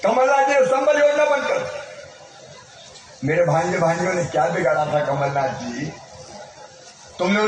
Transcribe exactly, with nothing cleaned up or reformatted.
कमलनाथ जी ने संबल योजना बंद कर दी। मेरे भांजे भांजियों ने क्या बिगाड़ा था कमलनाथ जी? तुमने